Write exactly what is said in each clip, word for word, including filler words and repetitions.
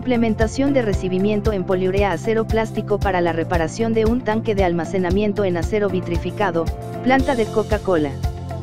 Implementación de recibimiento en poliurea acero plástico para la reparación de un tanque de almacenamiento en acero vitrificado, planta de Coca-Cola.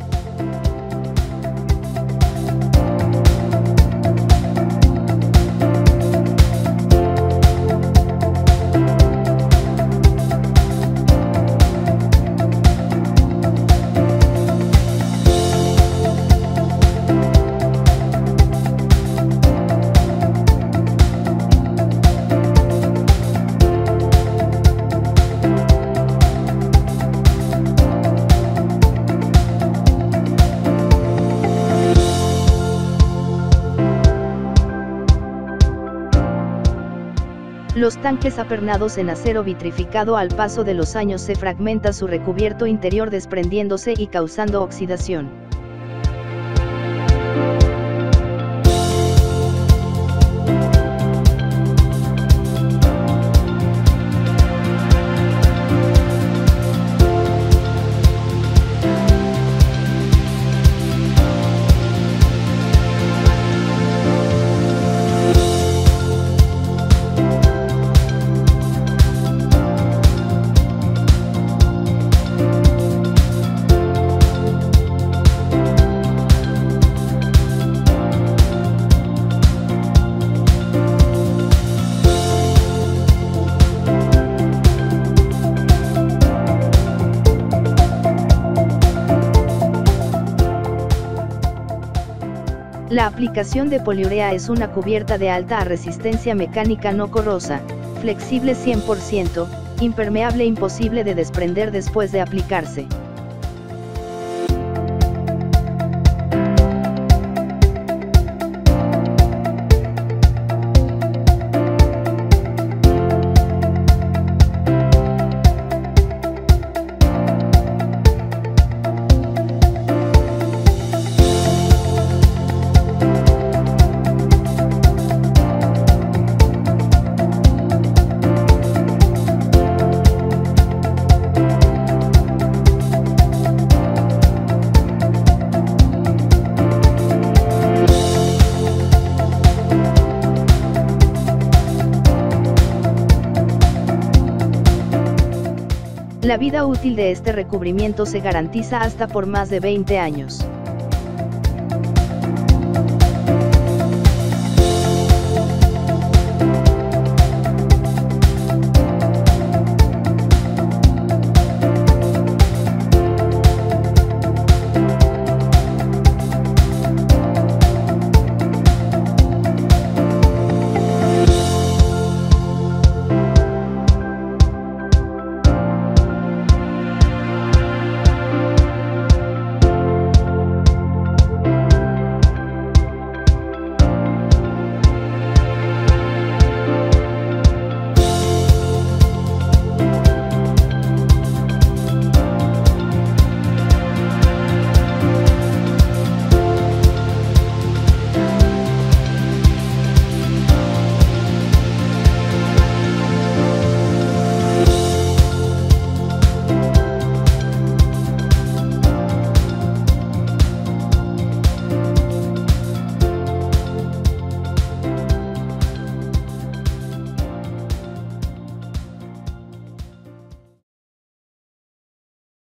Los tanques apernados en acero vitrificado al paso de los años se fragmenta su recubierto interior desprendiéndose y causando oxidación. La aplicación de poliurea es una cubierta de alta resistencia mecánica no corrosa, flexible cien por ciento, impermeable imposible de desprender después de aplicarse. La vida útil de este recubrimiento se garantiza hasta por más de veinte años.